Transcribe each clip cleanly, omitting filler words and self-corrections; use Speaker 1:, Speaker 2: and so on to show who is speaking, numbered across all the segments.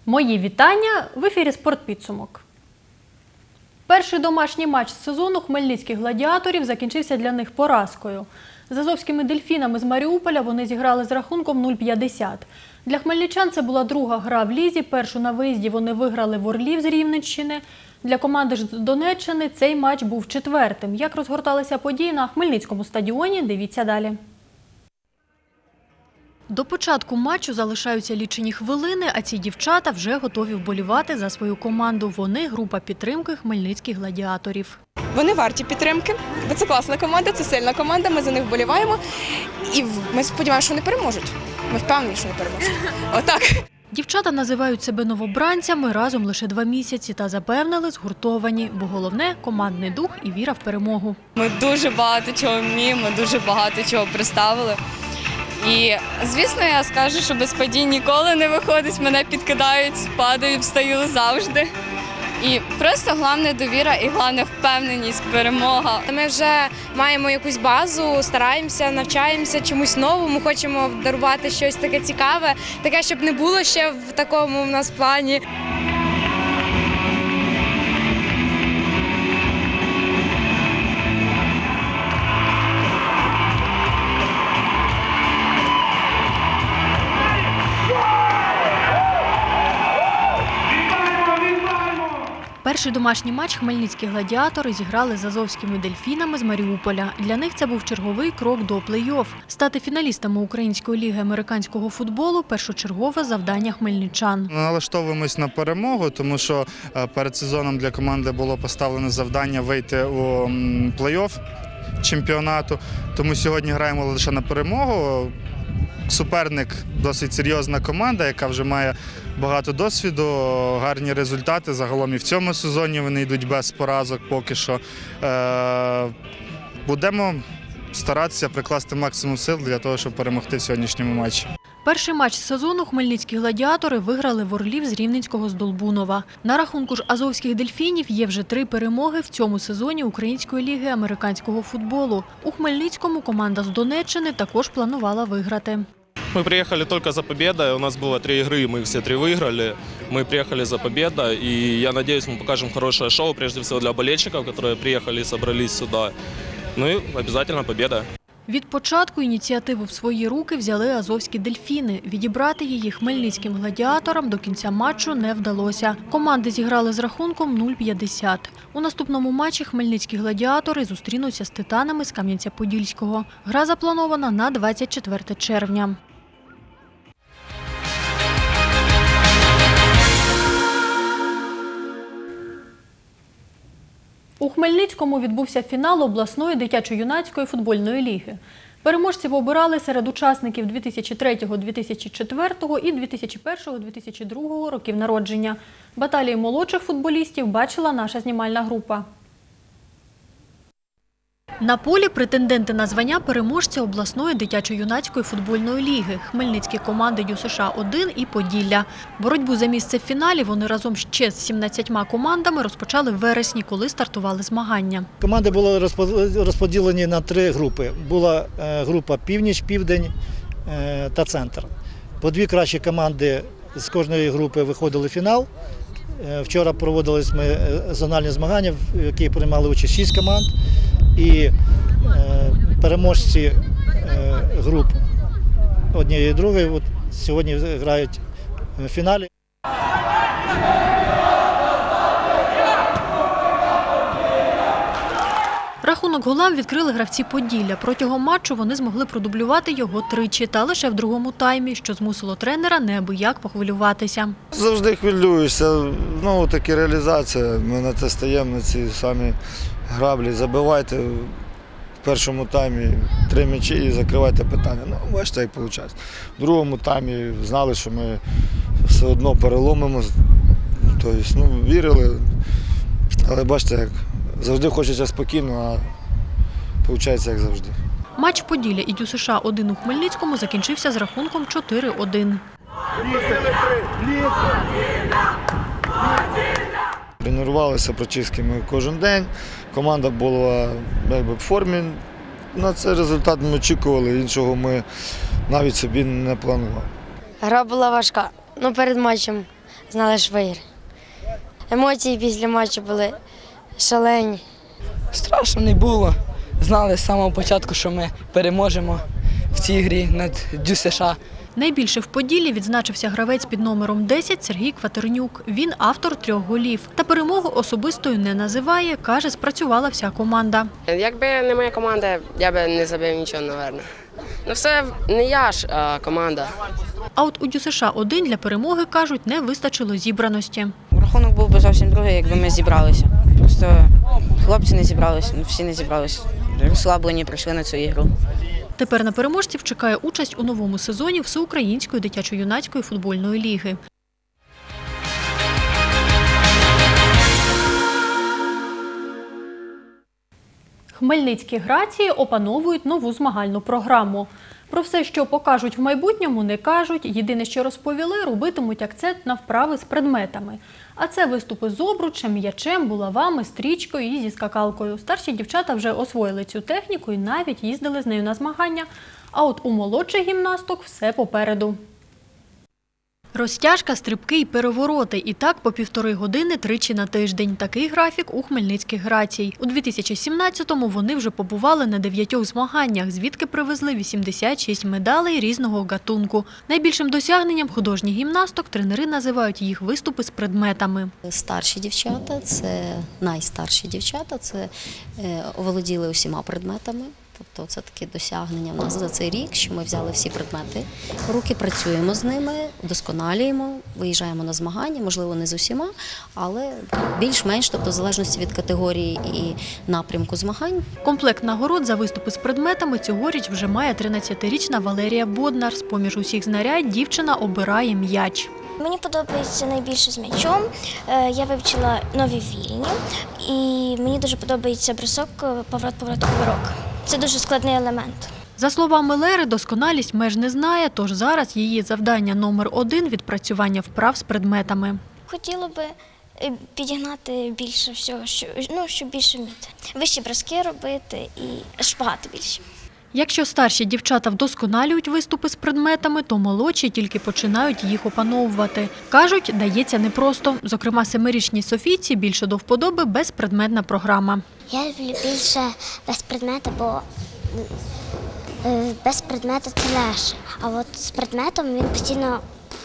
Speaker 1: Мої вітання! В ефірі «Спортпідсумок». Перший домашній матч сезону хмельницьких гладіаторів закінчився для них поразкою. З азовськими дельфінами з Маріуполя вони зіграли з рахунком 0-50. Для хмельничан це була друга гра в лізі. Першу на виїзді вони виграли в Орлів з Рівненщини. Для команди ж з Донеччини цей матч був четвертим. Як розгорталися події на Хмельницькому стадіоні, дивіться далі. До початку матчу залишаються лічені хвилини, а ці дівчата вже готові вболівати за свою команду. Вони – група підтримки хмельницьких гладіаторів.
Speaker 2: Вони варті підтримки, бо це класна команда, це сильна команда, ми за них вболіваємо. І ми сподіваємося, що вони переможуть. Ми впевнені, що вони переможуть. Отак.
Speaker 1: Дівчата називають себе новобранцями, разом лише 2 місяці та запевнили – згуртовані. Бо головне – командний дух і віра в перемогу.
Speaker 2: Ми дуже багато чого вміємо, дуже багато чого представили. І, звісно, я скажу, що без падінь ніколи не виходить, мене підкидають, падаю, встаю завжди. І просто головне довіра і головне впевненість, перемога.
Speaker 3: Ми вже маємо якусь базу, стараємося, навчаємося чомусь новому, хочемо дарувати щось таке цікаве, таке, щоб не було ще в такому в нас плані.
Speaker 1: Перший домашній матч хмельницькі гладіатори зіграли з азовськими дельфінами з Маріуполя. Для них це був черговий крок до плей-офф. Стати фіналістами Української ліги американського футболу – першочергове завдання хмельничан.
Speaker 4: Налаштовуємось на перемогу, тому що перед сезоном для команди було поставлено завдання вийти у плей-офф чемпіонату. Тому сьогодні граємо лише на перемогу. Суперник – досить серйозна команда, яка вже має багато досвіду, гарні результати. Загалом і в цьому сезоні вони йдуть без поразок поки що. Будемо старатися прикласти максимум сил для того, щоб перемогти в сьогоднішньому матчі.
Speaker 1: Перший матч сезону хмельницькі гладіатори виграли в Орлів з Рівненського з Долбунова. На рахунку ж азовських дельфінів є вже 3 перемоги в цьому сезоні Української ліги американського футболу. У Хмельницькому команда з Донеччини також планувала виграти.
Speaker 5: Мы приехали только за победой, у нас было 3 игры, мы их все 3 выиграли. Мы приехали за победой, и я надеюсь, мы покажем хорошее шоу, прежде всего для болельщиков, которые приехали и собрались сюда. Ну и обязательно победа.
Speaker 1: Від початку ініціативу в свої руки взяли азовські дельфіни. Відібрати її хмельницьким гладіаторам до кінця матчу не вдалося. Команди зіграли з рахунком 0-50. У наступному матчі хмельницькі гладіатори зустрінуться з титанами з Кам'янця-Подільського. Гра запланована на 24 червня. У Хмельницькому відбувся фінал обласної дитячо-юнацької футбольної ліги. Переможців обирали серед учасників 2003-2004 і 2001-2002 років народження. Баталії молодших футболістів бачила наша знімальна група. На полі претенденти на звання переможця обласної дитячо-юнацької футбольної ліги. Хмельницькі команди ЮСШ-1 і Поділля. Боротьбу за місце в фіналі вони разом ще з 17 командами розпочали в вересні, коли стартували змагання.
Speaker 6: Команди були розподілені на 3 групи. Була група «Північ», «Південь» та «Центр». По 2 кращі команди з кожної групи виходили в фінал. Вчора проводились зональні змагання, в яких приймали участь 6 команд. І переможці груп однієї і другої сьогодні грають в фіналі.
Speaker 1: Рахунок голам відкрили гравці Поділля. Протягом матчу вони змогли продублювати його 3, та лише в другому таймі, що змусило тренера неабияк похвилюватися.
Speaker 7: Завжди хвилююся. Знову таки реалізація. Ми на це стаємо, на ці самі граблі. Забивайте в першому таймі 3 м'ячі і закривайте питання. Ну, бачите, як виходить. В другому таймі знали, що ми все одно переломимо. Тобто, вірили, але бачите, як завжди хочеться спокійно, а виходить, як завжди.
Speaker 1: Матч Поділля і ЮСШ-1 у Хмельницькому закінчився з рахунком 4-1.
Speaker 7: Тренувалися прочистками кожен день, команда була в формі. На цей результат ми очікували, іншого ми навіть собі не планували.
Speaker 3: Гра була важка. Перед матчем
Speaker 8: знали, що виграє. Емоції після матчу були шалені.
Speaker 9: Страшно не було. Знали з самого початку, що ми переможемо в цій грі над ДЮСШ.
Speaker 1: Найбільше в Поділлі відзначився гравець під номером 10 Сергій Кватернюк. Він автор 3 голів. Та перемогу особистою не називає, каже, спрацювала вся команда.
Speaker 10: Якби не моя команда, я б не забив нічого, мабуть. Ну все не я ж, а команда.
Speaker 1: А от у ДЮСШ-1 для перемоги, кажуть, не вистачило зібраності.
Speaker 11: Рахунок був би зовсім другий, якби ми зібралися. Просто хлопці не зібралися, всі не зібралися. Розслаблені прийшли на цю ігру.
Speaker 1: Тепер на переможців чекає участь у новому сезоні Всеукраїнської дитячо-юнацької футбольної ліги. Хмельницькі грації опановують нову змагальну програму. Про все, що покажуть в майбутньому, не кажуть. Єдине, що розповіли, робитимуть акцент на вправи з предметами. А це виступи з обручем, м'ячем, булавами, стрічкою і зі скакалкою. Старші дівчата вже освоїли цю техніку і навіть їздили з нею на змагання. А от у молодших гімнасток все попереду. Розтяжка, стрибки і перевороти. І так по 1,5 години тричі на тиждень. Такий графік у хмельницьких грацій. У 2017-му вони вже побували на 9 змаганнях, звідки привезли 86 медалей різного гатунку. Найбільшим досягненням художніх гімнасток тренери називають їх виступи з предметами.
Speaker 12: Старші дівчата, це найстарші дівчата, це оволоділи усіма предметами. Тобто це таке досягнення в нас за цей рік, що ми взяли всі предмети в руки, працюємо з ними, вдосконалюємо, виїжджаємо на змагання, можливо, не з усіма, але більш-менш, тобто в залежності від категорії і напрямку змагань.
Speaker 1: Комплект нагород за виступи з предметами цьогоріч вже має 13-річна Валерія Боднар. З-поміж усіх знарядь дівчина обирає м'яч.
Speaker 13: Мені подобається найбільше з м'ячом. Я вивчила нові вільні і мені дуже подобається бросок, поворот, кувирок. Це дуже складний елемент.
Speaker 1: За словами Лери, досконалість меж не знає, тож зараз її завдання номер 1 – відпрацювання вправ з предметами.
Speaker 13: Хотіла би підігнати більше всього, щоб більше вміти. Вищі броски робити і шпагати більше.
Speaker 1: Якщо старші дівчата вдосконалюють виступи з предметами, то молодші тільки починають їх опановувати. Кажуть, дається непросто. Зокрема, 7-річній Софійці більше до вподоби безпредметна програма.
Speaker 13: Я люблю більше без предмета, бо без предмета це легше. А от з предметом він постійно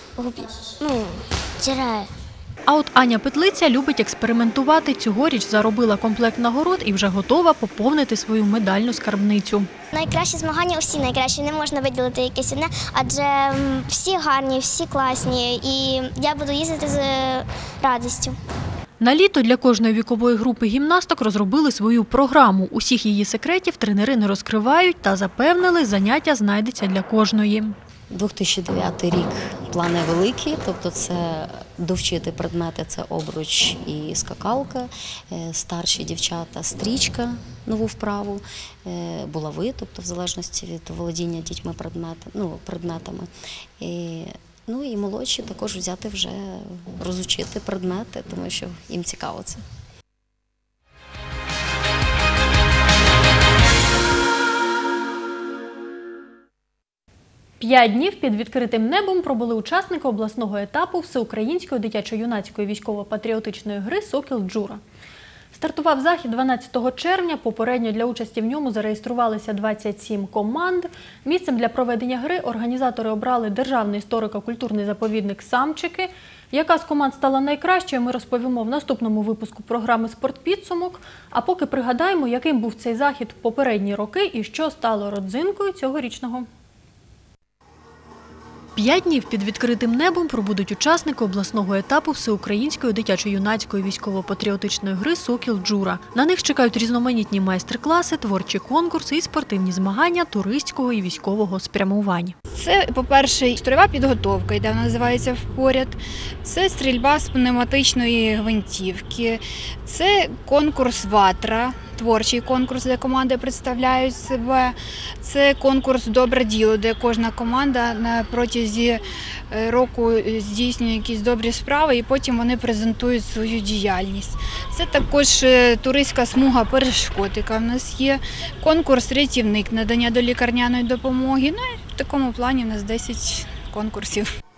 Speaker 13: тіряє.
Speaker 1: А от Аня Петлиця любить експериментувати. Цьогоріч заробила комплект нагород і вже готова поповнити свою медальну скарбницю.
Speaker 13: Найкращі змагання усі найкращі, не можна виділити якесь одне, адже всі гарні, всі класні і я буду їздити з радістю.
Speaker 1: На літо для кожної вікової групи гімнасток розробили свою програму. Усіх її секретів тренери не розкривають та запевнили, заняття знайдеться для кожної.
Speaker 12: 2009 рік плани великі, тобто це довчити предмети, це обруч і скакалка, старші дівчата – стрічка, нову вправу, булави, тобто в залежності від володіння дітьми предметами. І молодші також взяти вже, розучити предмети, тому що їм цікаво це.
Speaker 1: 5 днів під відкритим небом пробули учасники обласного етапу Всеукраїнської дитячо-юнацької військово-патріотичної гри «Сокіл Джура». Стартував захід 12 червня, попередньо для участі в ньому зареєструвалися 27 команд. Місцем для проведення гри організатори обрали державний історико-культурний заповідник «Самчики». Яка з команд стала найкращою, ми розповімо в наступному випуску програми «Спортпідсумок». А поки пригадаємо, яким був цей захід в попередні роки і що стало родзинкою цьогорічного. 5 днів під відкритим небом пробудуть учасники обласного етапу Всеукраїнської дитячо-юнацької військово-патріотичної гри «Сокіл Джура». На них чекають різноманітні майстер-класи, творчі конкурси і спортивні змагання туристського і військового спрямувань.
Speaker 14: Це, по-перше, строєва підготовка, йде, вона називається «Впоряд». Це стрільба з пневматичної гвинтівки. Це конкурс «Ватра», творчий конкурс, де команди представляють себе. Це конкурс «Добре діло», де кожна команда на протязі року здійснює якісь добрі справи і потім вони презентують свою діяльність. Це також туристська смуга перешкод, яка в нас є. Конкурс «Рятівник», надання долікарняної допомоги. Ну і в такому плані у нас 10 конкурсів.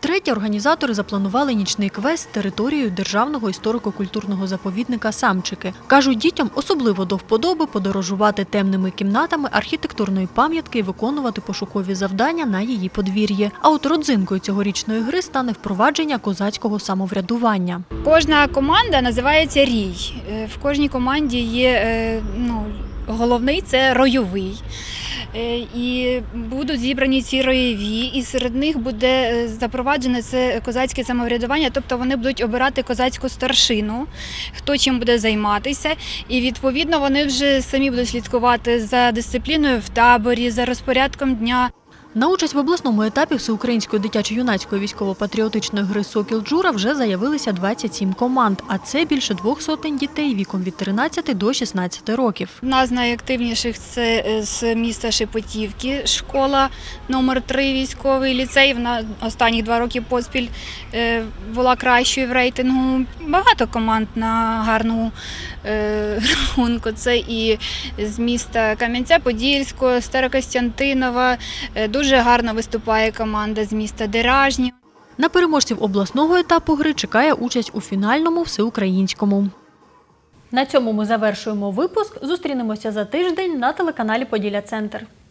Speaker 1: Втретє, організатори запланували нічний квест територією Державного історико-культурного заповідника «Самчики». Кажуть, дітям особливо до вподоби подорожувати темними кімнатами архітектурної пам'ятки і виконувати пошукові завдання на її подвір'ї. А от родзинкою цьогорічної гри стане впровадження козацького самоврядування.
Speaker 14: Кожна команда називається «Рій». В кожній команді є головний – це ройовий. І будуть зібрані ці ройові, і серед них буде запроваджене це козацьке самоврядування, тобто вони будуть обирати козацьку старшину, хто чим буде займатися, і відповідно вони вже самі будуть слідкувати за дисципліною в таборі, за розпорядком дня.
Speaker 1: На участь в обласному етапі всеукраїнської дитячо-юнацької військово-патріотичної гри «Сокіл Джура» вже заявилися 27 команд, а це більше 200 дітей віком від 13 до 16 років.
Speaker 14: Одна з найактивніших – це з міста Шепетівки, школа номер 3 військовий ліцей. Вона останні 2 роки поспіль була кращою в рейтингу. Багато команд на гарному рахунку. Це і з міста Кам'янця-Подільського, Старокостянтинова. Дуже гарно виступає команда з міста Деражні.
Speaker 1: На переможців обласного етапу гри чекає участь у фінальному всеукраїнському. На цьому ми завершуємо випуск. Зустрінемося за тиждень на телеканалі «Поділля Центр».